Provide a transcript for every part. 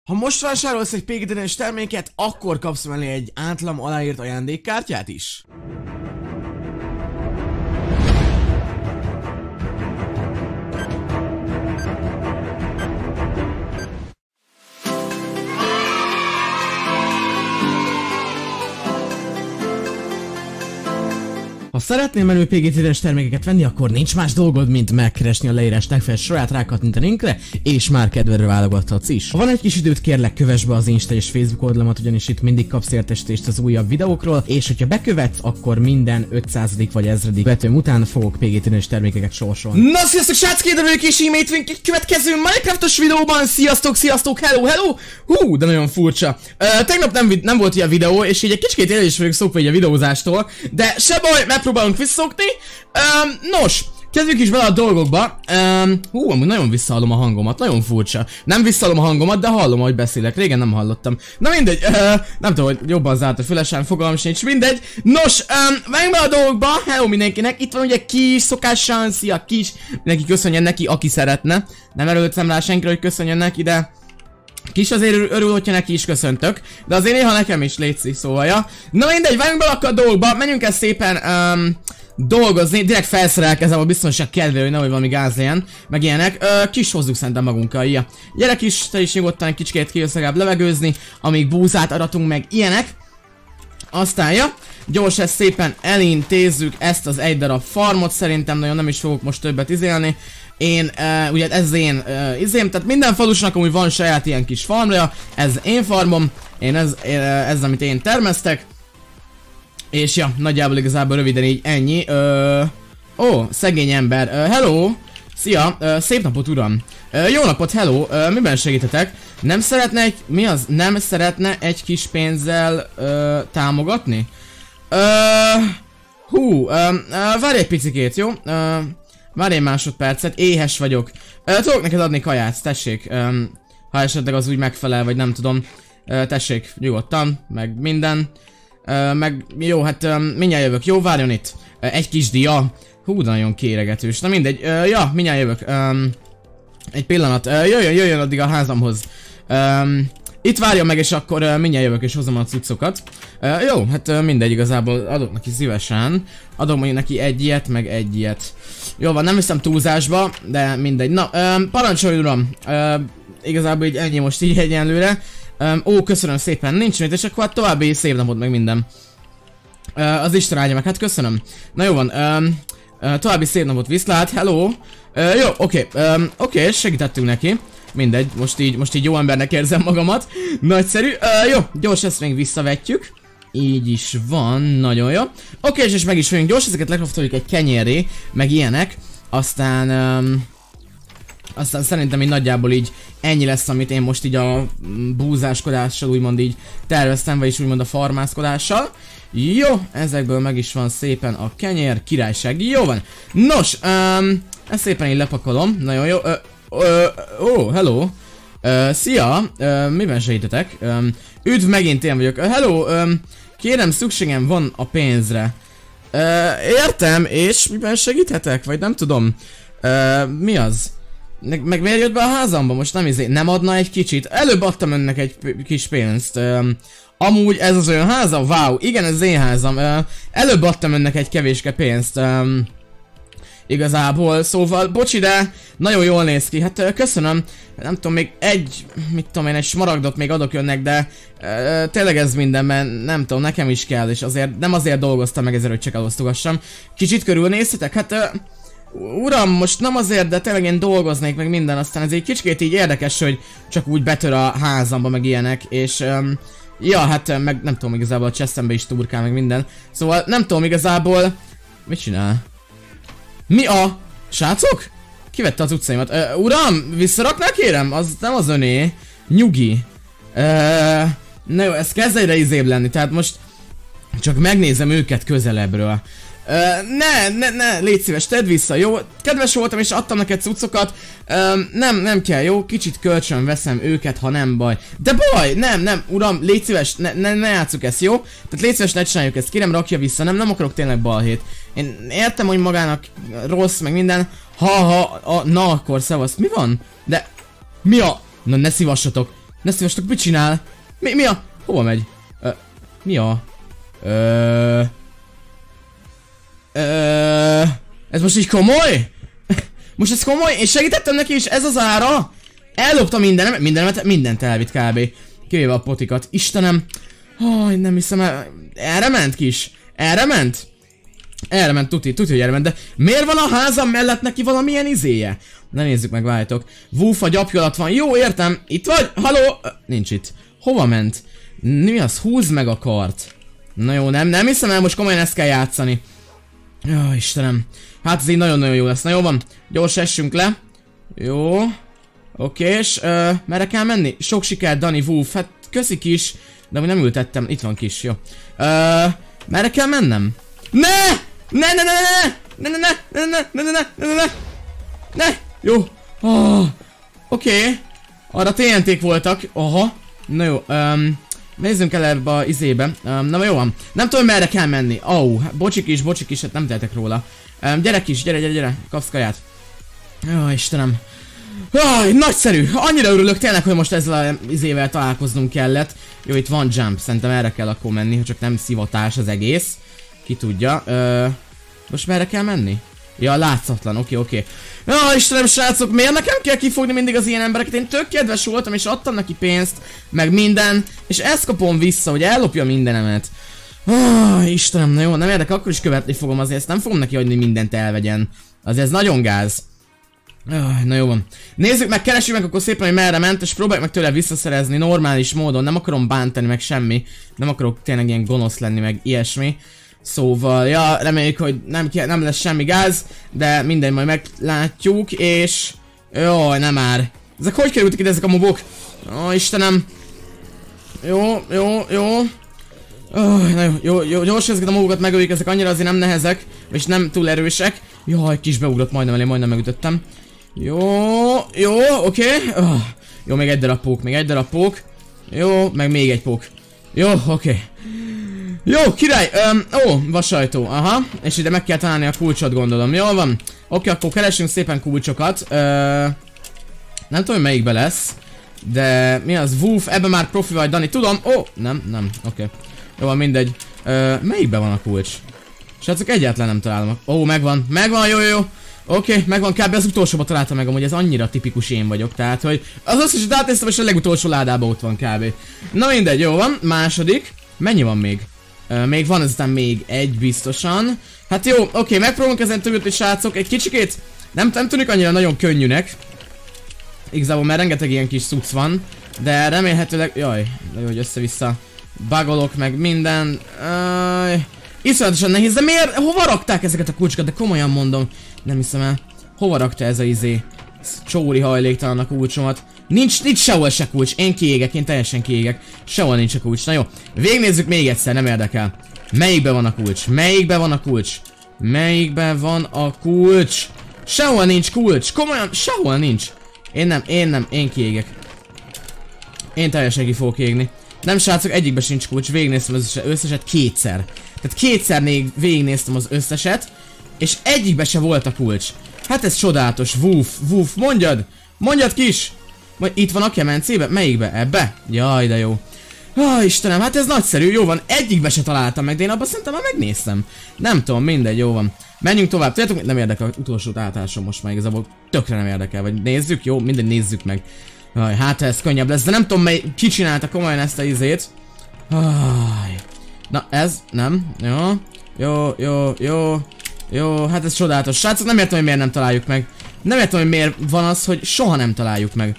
Ha most vásárolsz egy PGT-es terméket, akkor kapsz mellé egy általam aláírt ajándékkártyát is. Ha szeretnél menő PGT-es termékeket venni, akkor nincs más dolgod, mint megkeresni a leírás legfeljebb sorát, rákattintani a linkre, és már kedvedre válogathatsz is. Ha van egy kis időt, kérlek kövess be az Insta és Facebook oldalamat, ugyanis itt mindig kapsz értesítést az újabb videókról, és hogyha bekövetsz, akkor minden 500. vagy 1000. vetőm után fogok PGT-es termékeket sorsolni. Na sziasztok srác, kérdezők és e-mailt egy következő Minecraftos videóban, sziasztok, hello! Hú, de nagyon furcsa. Tegnap nem volt ilyen videó, és így egy kicsit el is vagyok szokva így a videózástól, de se baj, megpróbálunk visszaszokni. Nos, kezdjük is bele a dolgokba. Amúgy nagyon visszahallom a hangomat, nagyon furcsa. Nem visszahallom a hangomat, de hallom, ahogy beszélek. Régen nem hallottam. Na mindegy, nem tudom, hogy jobban zárt a fülesen, fogalmam sincs, mindegy. Nos, menjünk be a dolgokba. Hello mindenkinek, itt van ugye Kis, szokásan, szia Kis. Mindenki köszönjön neki, aki szeretne. Nem erőltem rá senkire, hogy köszönjön neki, de Kis azért örül, hogyha neki is köszöntök, de azért néha nekem is létszik, szóval ja. Na mindegy, vágjunk bele akkor a dolgokba, menjünk el szépen dolgozni, direkt felszerelkezem a biztonság kedvéért, hogy nehogy valami gáz legyen, meg ilyenek. Kis hozzuk szerintem magunkkal, ja. Gyere Kis, te is nyugodtan egy kicsikét kijössz legalább levegőzni, amíg búzát aratunk meg ilyenek. Aztán ja, gyors ezt szépen elintézzük ezt az egy darab farmot, szerintem nagyon nem is fogok most többet izélni. Ugye ez az én izém, tehát minden falusnak amúgy van saját ilyen kis farmja, ez én farmom, ez amit én termesztek. És ja, nagyjából igazából röviden így ennyi. Szegény ember, hello! Szia, szép napot uram! Jó napot, hello, miben segíthetek? Nem szeretne egy, mi az? Nem szeretne egy kis pénzzel támogatni? Várj egy picikét, jó? Várj egy másodpercet, éhes vagyok. Tudok neked adni kaját, tessék. Ha esetleg az úgy megfelel, vagy nem tudom. Tessék, nyugodtan, meg minden. Meg jó, hát mindjárt jövök, jó, várjon itt. Egy kis dia. Hú, de nagyon kéregetős. Na mindegy, ja, mindjárt jövök. Egy pillanat, jöjjön addig a házamhoz. Itt várjon meg, és akkor mindjárt jövök, és hozom a cuccokat. Jó, hát mindegy, igazából adok neki szívesen. Adok majd neki egy ilyet, meg egy ilyet. Jó van, nem hiszem túlzásba, de mindegy. Na, parancsolj uram! Igazából így ennyi most így egyenlőre. Köszönöm szépen, nincs mit, és akkor hát további szép napot, meg minden. Az Isten áldja meg, hát köszönöm. Na jó van, további szép napot, viszlát, hello! Jó, oké, segítettünk neki. Mindegy, most így jó embernek érzem magamat. Nagyszerű, jó, gyors ezt még visszavetjük. Így is van, nagyon jó. Oké, és meg is vagyunk gyors, ezeket lekraftoljuk egy kenyérré, meg ilyenek. Aztán szerintem így nagyjából így ennyi lesz, amit én most így a búzáskodással úgymond így terveztem, vagyis úgymond a farmászkodással. Jó, ezekből meg is van szépen a kenyér, királyság, jó van. Nos, ezt szépen így lepakolom, nagyon jó. Hello. Szia, miben segítetek? Üdv, megint én vagyok. Hello, kérem, szükségem van a pénzre. Értem, és miben segíthetek? Vagy nem tudom. Mi az? Meg miért jött be a házamba? Most nem adna egy kicsit? Előbb adtam önnek egy kis pénzt. Amúgy ez az olyan háza? Wow, igen, ez az én házam. Előbb adtam önnek egy kevéske pénzt. Igazából, szóval, bocsi, de nagyon jól néz ki, hát köszönöm. Nem tudom, még egy smaragdot még adok önnek, de tényleg ez minden, mert nem tudom, nekem is kell, és azért, nem azért dolgoztam meg ezért, hogy csak elosztogassam. Kicsit körülnéztetek? Hát, uram, most nem azért, de tényleg én dolgoznék meg minden, aztán ez egy kicsit így érdekes, hogy csak úgy betör a házamba meg ilyenek, és ja, hát meg nem tudom, igazából a chestembe is turkál meg minden. Szóval nem tudom igazából, mit csinál? Mi a... Srácok? Kivette az utcaimat. Uram, visszaraknál kérem? Az nem az öné. Nyugi. Na jó, ez kezd egyre izébb lenni, tehát most csak megnézem őket közelebbről. Ne, légy szíves, tedd vissza, jó? Kedves voltam és adtam neked cuccokat. Nem kell, jó? Kicsit kölcsön veszem őket, ha nem baj. De baj! Nem, uram, légy szíves, ne játsszuk ezt, jó? Tehát légy szíves, ne csináljuk ezt, kérem, rakja vissza, nem akarok tényleg balhét. Én értem, hogy magának rossz, meg minden. Na akkor, szevasz, mi van? De... Mi a... Na ne szívassatok. Ne szívestek, mit csinál? Mi a? Hova megy? Mi a? Ez most így komoly? Most ez komoly? Én segítettem neki, és ez az ára? Ellopta mindent elvitt kb. Kivéve a potikat. Istenem. Nem hiszem el. Erre ment kis? Erre ment? Erre ment, tuti, hogy erre ment, de miért van a házam mellett neki valamilyen izéje? Na nézzük meg, váltok. Woof a gyapja alatt van. Jó, értem. Itt vagy? Halló? Nincs itt. Hova ment? Mi az? Húzd meg a kart. Na jó, nem hiszem el, most komolyan ezt kell játszani. Jó, Istenem. Hát ez így nagyon-nagyon jó lesz. Na jó van. Gyors essünk le. Jó. Oké, és merre kell menni? Sok sikert, Dani, Woof. Hát köszi kis. De még nem ültettem. Itt van kis, jó. Merre kell mennem? Ne! Ne! Jó. Oké. Arra TNT-k voltak. Aha. Na jó. Nézzünk el ebbe a izébe. Na jó van. Nem tudom, merre kell menni. Bocsik is, hát nem tehetek róla. Gyere kis, gyere. Kapsz kaját. Jó, Istenem. Nagyszerű! Annyira örülök tényleg, hogy most ezzel az izével találkoznunk kellett. Jó, itt van jump, szerintem erre kell akkor menni, ha csak nem szivatás az egész. Ki tudja. Most merre kell menni? Ja, látszatlan, oké. Istenem, srácok, miért nekem kell kifogni mindig az ilyen embereket? Én tök kedves voltam, és adtam neki pénzt, meg minden, és ezt kapom vissza, hogy ellopja mindenemet. Istenem, na jó, nem érdekel, akkor is követni fogom, azért ezt nem fogom neki hagyni, mindent elvegyen. Azért ez nagyon gáz. Na jó van. Nézzük meg, keressük meg akkor szépen, hogy merre ment, és próbáljuk meg tőle visszaszerezni normális módon. Nem akarom bántani meg semmi. Nem akarok tényleg ilyen gonosz lenni meg ilyesmi. Szóval, ja, reméljük, hogy nem lesz semmi gáz, de minden majd meglátjuk, és... Jaj, nem már. Ezek hogy kerültek ide ezek a mobok? Istenem. Jó. Na jó, gyors ezeket a mobokat megöljük, ezek annyira azért nem nehezek, és nem túl erősek. Jaj, kis beugrott majdnem elé, majdnem megütöttem. Jó, oké. Jó, még egy darab pók. Jó, meg még egy pók. Jó, oké. Jó, király, vasajtó, aha. És ide meg kell találni a kulcsot, gondolom. Jól van. Oké, akkor keresünk szépen kulcsokat. Nem tudom, hogy melyikbe lesz. De mi az? Woof, ebben már profi vagy, Dani, tudom. Nem, oké. Jó van, mindegy. Melyikben van a kulcs? Srácok, egyáltalán nem találom. Megvan, jó. Oké, megvan, kb. Az utolsóba találtam meg, amúgy ez annyira tipikus én vagyok, tehát, hogy az összeset átnéztem, és a legutolsó ládában ott van kb. Na mindegy, jó van, második. Mennyi van még? Még van ezután még egy biztosan. Hát jó, oké, megpróbálunk ezen többet, srácok, egy kicsikét nem tűnik annyira nagyon könnyűnek. Igazából mert rengeteg ilyen kis cucc van, de remélhetőleg, jaj, de jó, hogy össze-vissza bugolok meg minden. Iszonyatosan nehéz, de miért? Hova rakták ezeket a kulcsokat? De komolyan mondom, nem hiszem el. Hova rakta ez a izé? Csóri hajléktalan a kulcsomat. Nincs sehol se kulcs, én kiégek, én teljesen kiégek. Sehol nincs a kulcs, na jó. Végignézzük még egyszer, nem érdekel. Melyikben van a kulcs? Sehol nincs kulcs, komolyan, sehol nincs. Én kiégek. Én teljesen ki fogok égni. Nem srácok, egyikben sincs kulcs, végignéztem az összeset kétszer. Tehát kétszer végignéztem az összeset, és egyikben se volt a kulcs. Hát ez csodálatos, Woof, mondjad kis! Itt van a kemencébe? Melyikbe? Ebbe? Jaj, de jó. Istenem, hát ez nagyszerű, jó van, egyikbe se találtam meg, de én abban szerintem már megnéztem. Nem tudom, mindegy, jó van. Menjünk tovább, tudjátok, nem érdekel, utolsó átásom most már igazából tökre nem érdekel, vagy nézzük, jó, mindegy, nézzük meg. Hát ez könnyebb lesz, de nem tudom, ki csinálta komolyan ezt a izét. Na ez, nem, jó, hát ez csodálatos. Srácok, nem értem, hogy miért nem találjuk meg. Nem értem, hogy miért van az, hogy soha nem találjuk meg.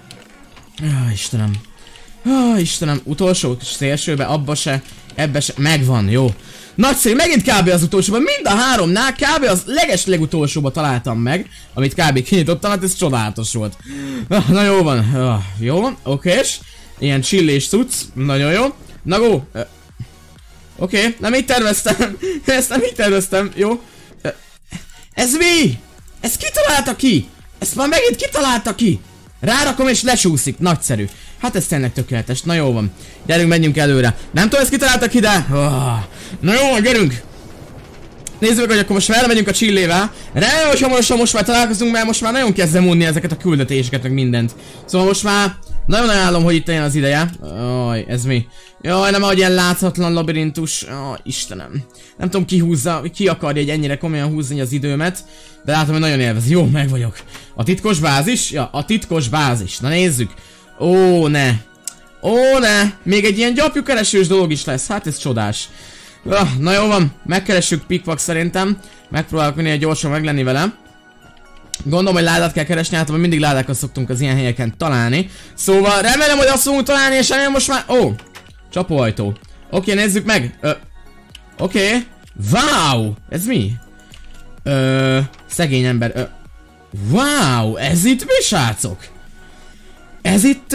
Istenem, utolsó szélsőbe, abba se, ebbe se, megvan, jó. Nagyszerű, megint kb. Az utolsóban, mind a háromnál kb. Az legutolsóba találtam meg, amit kb. Kinyitottam, hát ez csodálatos volt. Na jó van, jó, okés. Ilyen chillés cucc, nagyon jó. Na go. Oké, nem így terveztem. Ezt nem így terveztem, jó. Ez mi? Ezt ki találta ki? Ezt már megint kitalálta ki? Rárakom és lesúszik, nagyszerű. Hát ez tényleg tökéletes, na jó van. Gyerünk, menjünk előre. Nem tudom, ezt kitaláltak ide? Na jó van, gyerünk. nézzük meg, hogy akkor most elmegyünk a csillével. Remélem, hogy hamarosan most már találkozunk, mert most már nagyon kezdem unni ezeket a küldetéseket, meg mindent. Szóval most már nagyon ajánlom, hogy itt jön az ideje. Jaj, ez mi? Jaj, nem ahogy ilyen láthatatlan labirintus. Jaj, Istenem. Nem tudom ki akarja egy ennyire komolyan húzni az időmet. De látom, hogy nagyon élvezi. Jó, meg vagyok. A titkos bázis? Ja, a titkos bázis. Na nézzük. Ó, ne. Ó, ne. Még egy ilyen gyapjukeresős dolog is lesz. Hát ez csodás. Na jó van. Megkeressük Pikpak szerintem. Megpróbálok minél gyorsan meglenni vele. Gondolom, hogy ládát kell keresni, általában mindig ládákat szoktunk az ilyen helyeken találni. Szóval remélem, hogy azt fogunk találni, és remélem most már... Ó! Csapóajtó. Oké, nézzük meg. Oké. Wow! Ez mi? Szegény ember. Wow! Ez itt mi, srácok? Ez itt...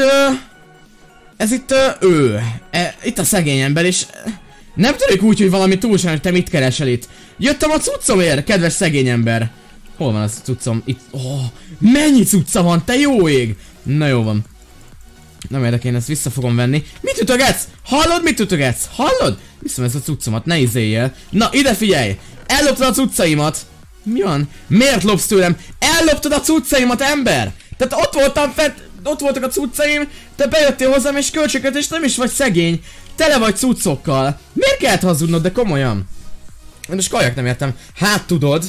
Itt a szegény ember, és... Nem tudjuk úgy, hogy valami túlságosan, hogy te mit keresel itt. Jöttem a cuccomért, kedves szegény ember. Hol van az cuccom? Itt. Oh, mennyi cucca van, te jó ég! Na jó van. Nem érdekel, én ezt vissza fogom venni. Mit ütögetsz? Hallod, mit ütögetsz? Hallod? Viszem ezt a cuccomat, ne izéljél. Na, ide figyelj! Elloptad a cuccaimat! Mi van? Miért lopsz tőlem? Elloptad a cuccaimat, ember! Tehát ott voltam fent, ott voltak a cuccaim, te bejöttél hozzám és kölcsöket, és nem is vagy szegény. Tele vagy cuccokkal. Miért kellett hazudnod, de komolyan? Most kajak nem értem. Hát tudod,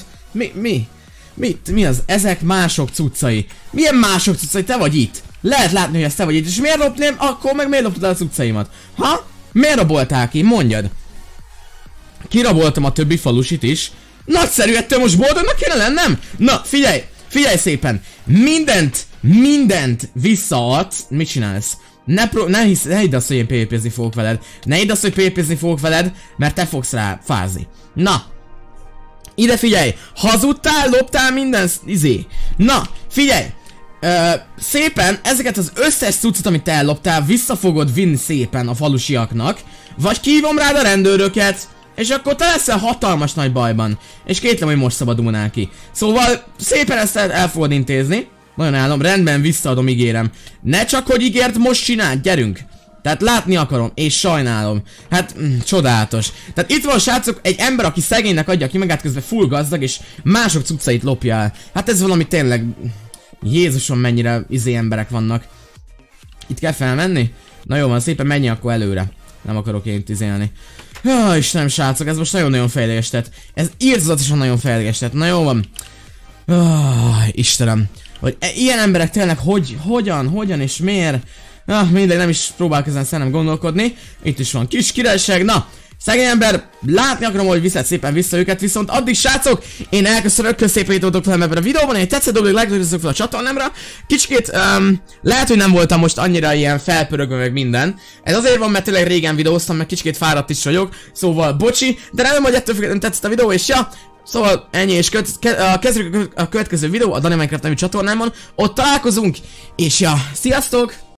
mi az? Ezek mások cuccai. Milyen mások cuccai? Te vagy itt. Lehet látni, hogy ez te vagy itt. És miért lopném? Akkor meg miért loptad el a cuccaimat? Ha? Miért raboltál ki? Mondjad. Kiraboltam a többi falusit is. Nagyszerű, ettől most boldognak kéne lennem? Na, figyelj szépen. Mindent visszaadsz. Mit csinálsz? Ne hidd azt, hogy én PvP-zni fogok veled. Ne hidd azt, hogy PvP-zni fogok veled, mert te fogsz rá fázni. Na. Ide figyelj! Hazudtál, loptál minden Na, figyelj! Szépen ezeket az összes cuccot, amit te elloptál, vissza fogod vinni szépen a falusiaknak, vagy kihívom rád a rendőröket, és akkor te leszel hatalmas nagy bajban. És kétlem, hogy most szabadulnál ki. Szóval szépen ezt el fogod intézni. Nagyon állom, rendben, visszaadom, ígérem. Ne csak, hogy ígért, most csináld, gyerünk! Tehát látni akarom, és sajnálom. Hát, csodálatos. Tehát itt van, srácok, egy ember, aki szegénynek adja ki magát, közben full gazdag, és mások cuccait lopja el. Hát ez valami tényleg... Jézusom, mennyire emberek vannak. Itt kell felmenni? Na jó van, szépen menj akkor előre. Nem akarok én itt izélni. Jaj, Istenem, srácok, ez most nagyon-nagyon fejlegesített. Ez írtozatosan nagyon fejlegesített. Na jó van. Istenem. Hogy ilyen emberek tényleg hogyan és miért? Mindegy, nem is próbálok ezen szerintem gondolkodni. Itt is van kis királyság, na! Szegény ember, látni akarom, hogy viszed szépen vissza őket, viszont addig, srácok, én elköszönök, szépen, hogy voltok velem ebben a videóban, én tetszett dolog, lájkoljatok fel a csatornámra. Kicsikét, lehet, hogy nem voltam most annyira ilyen felpörögve meg minden. Ez azért van, mert tényleg régen videóztam, meg kicsikét fáradt is vagyok, szóval bocsi, de remélem, hogy ettől függetlenül tetszett a videó, és ja, szóval ennyi, és kezdjük a következő videó a Dani Minecraft nevű csatornámon, ott találkozunk, és ja, sziasztok!